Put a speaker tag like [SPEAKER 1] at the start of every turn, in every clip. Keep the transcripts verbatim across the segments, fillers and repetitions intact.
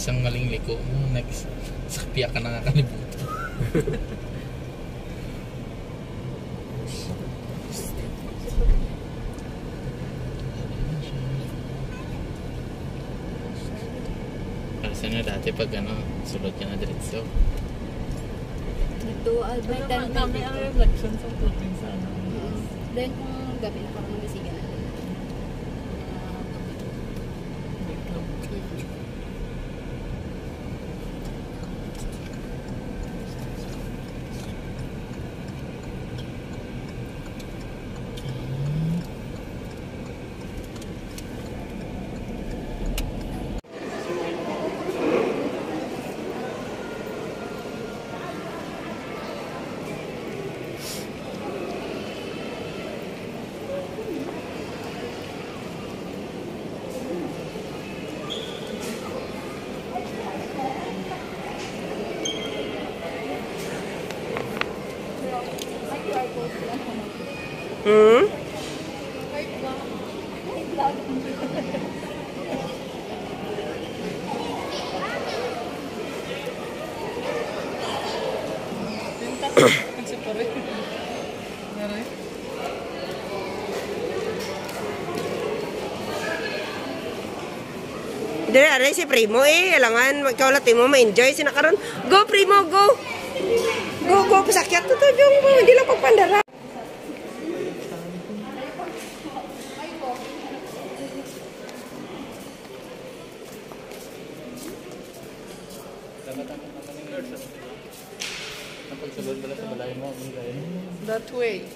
[SPEAKER 1] isang maling liko, next sakpiya ka na nakalimutan. Kasi na dati pag ano, sulod ka na diretso.
[SPEAKER 2] Dito, Albert,
[SPEAKER 3] Ano namin ang reflection sa tubig sa ano.
[SPEAKER 2] Then kung gabi na parang magasiga na.
[SPEAKER 4] Hmm? Dire aray si Primo eh, alangan ikaw lati mo ma-enjoy sinakaron. Go Primo, go. Go go pasakyat to to yung mo, hindi lang pagpandara.
[SPEAKER 3] That way.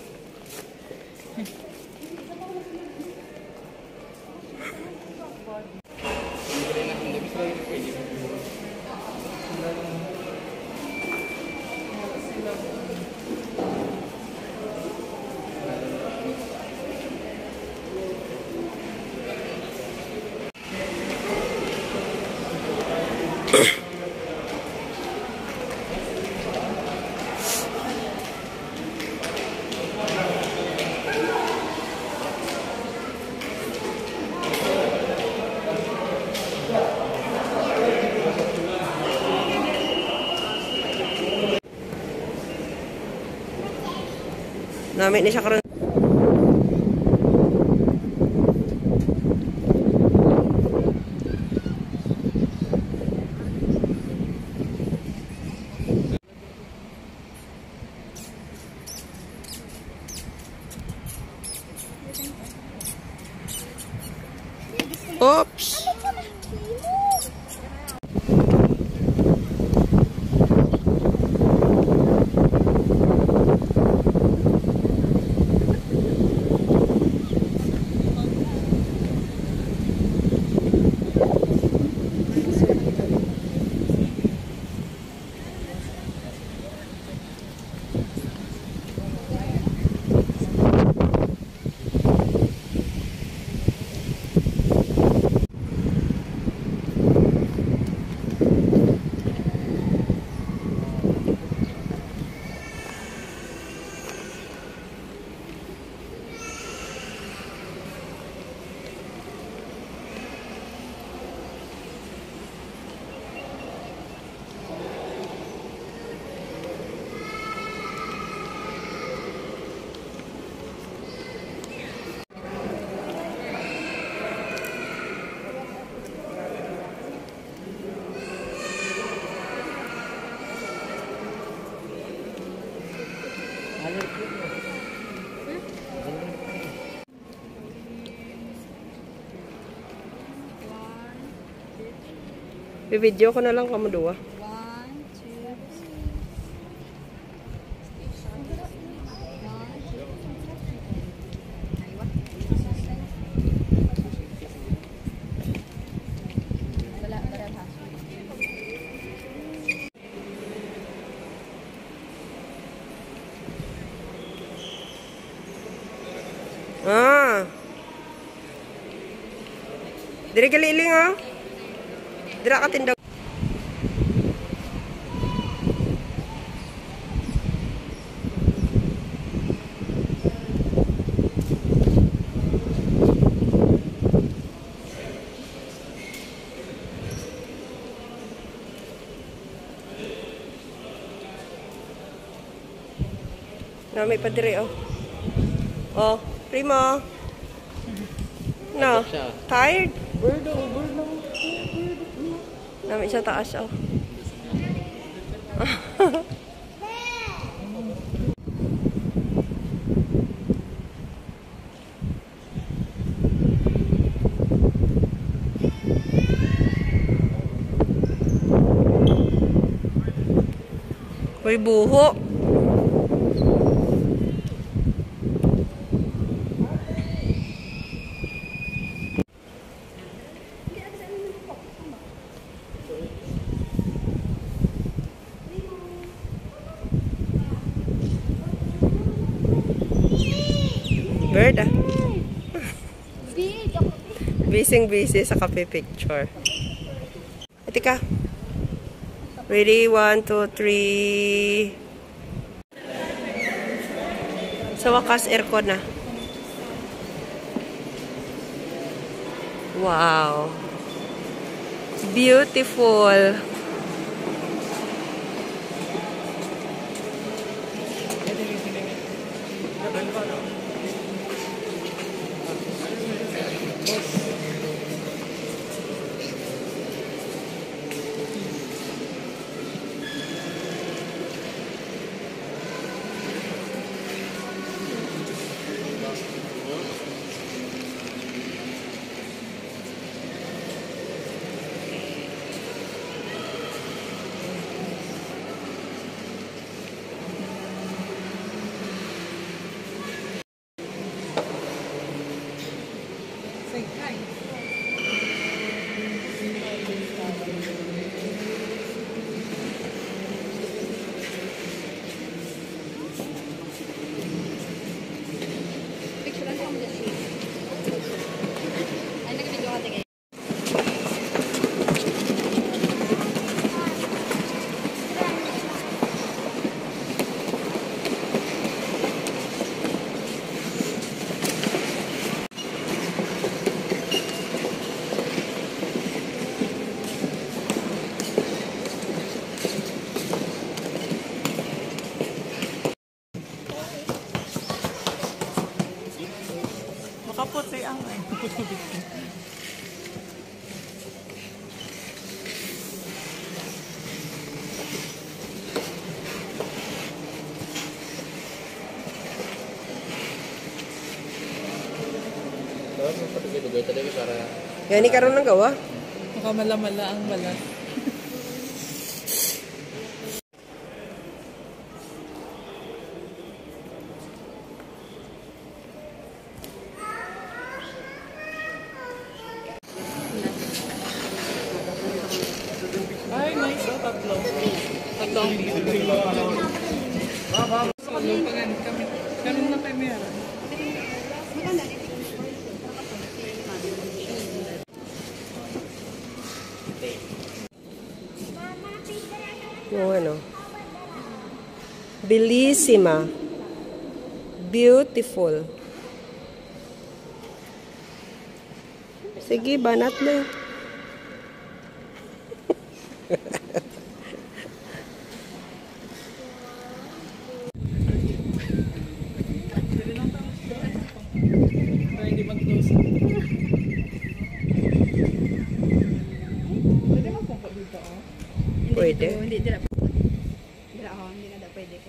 [SPEAKER 4] Namit ni siya karon. Oops. Bibidyo ko na lang kamo duwa. Ah. Dire kaliling ah. Dira ka tindaw. Nami pa dire, oh. Oh, Primo. No, tired?
[SPEAKER 3] Bird oh, bird lang.
[SPEAKER 4] Nami siya taas, oh. Uy, buho. Bird, ah. Busy-busy sa kape picture. Ati ka. Ready? One, two, three. Sa wakas, aircon na. Wow. Beautiful.
[SPEAKER 3] Makaputi ang ay.
[SPEAKER 4] Yan, ni karon ng gawa.
[SPEAKER 3] Makamala-mala ang balat. Ay, nice. Oh, tatlo. Tatlo ang video. So, lupangan kami. Ganun na kayo meron.
[SPEAKER 4] Yung ano. Bellissima. Beautiful. Sige, banat na.
[SPEAKER 3] Para hindi mag-close. Pwede magpungkot dito, oh?
[SPEAKER 4] Pwede.
[SPEAKER 2] Hindi, hindi na pwede. Hindi na, oh, hindi na daw pwede.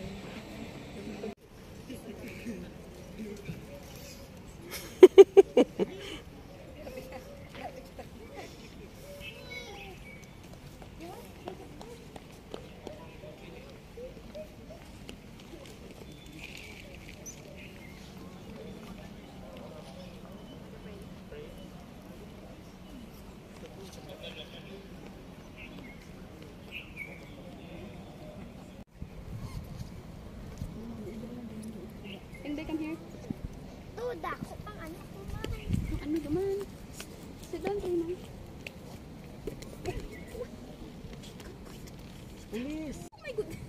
[SPEAKER 2] Can they come here?
[SPEAKER 5] Oh, dako pang ano kumain.
[SPEAKER 2] Ano naman? Sit down, Raymond. Oh my God.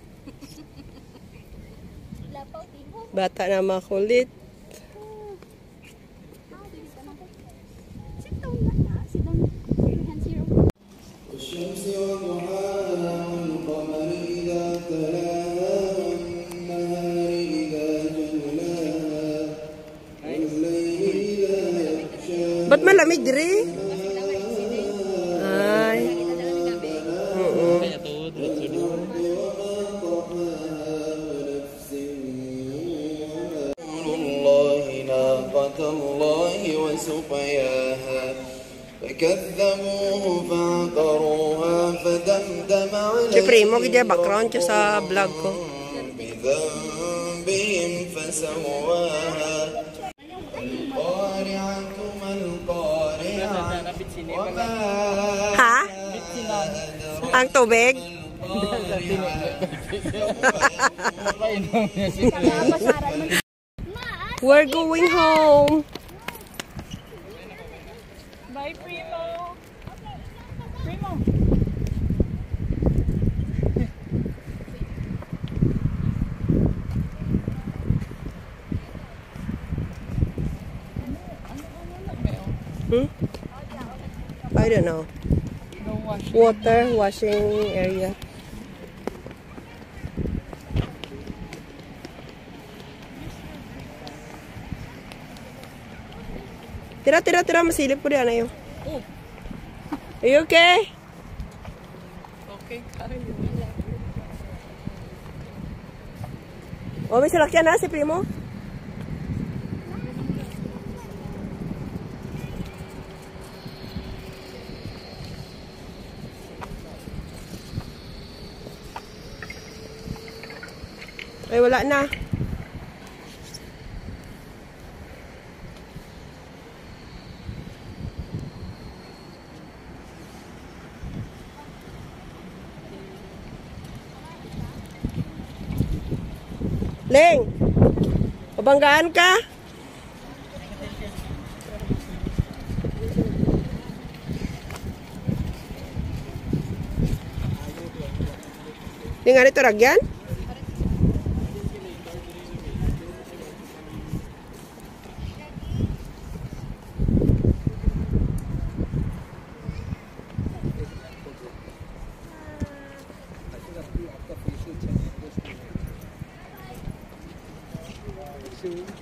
[SPEAKER 5] Lapaw tibo.
[SPEAKER 4] Bata na makulit.
[SPEAKER 2] Sit down na na. Sit down. Put your hands here.
[SPEAKER 6] والشمس وضحاها والقمر إذا تلاها والنهار إذا
[SPEAKER 4] malamig diri. Ay. Oo.
[SPEAKER 1] Kaya tuod, lutsod.
[SPEAKER 6] الله ناقة الله وسقياها فكذبوه فعقروها فدمدم عليهم
[SPEAKER 4] Si Primo, kaya background siya sa vlog ko.
[SPEAKER 6] بذنبهم فسواها القارعة ما القارعة وما
[SPEAKER 4] Ha? Ang tubig?
[SPEAKER 1] Painom niya si
[SPEAKER 4] We're going home.
[SPEAKER 3] Bye, Primo. Primo.
[SPEAKER 4] Hmm? I don't know.
[SPEAKER 3] No wash.
[SPEAKER 4] Water washing area. Tira, tira, tira. Masilip ko rin. Ano yun?
[SPEAKER 3] Oh.
[SPEAKER 4] Are you okay?
[SPEAKER 3] Okay, kaya.
[SPEAKER 4] O, may salakyan na si Primo. Ay, wala na. Leng, pabanggaan ka? Di nga rito ragyan?
[SPEAKER 6] Soon.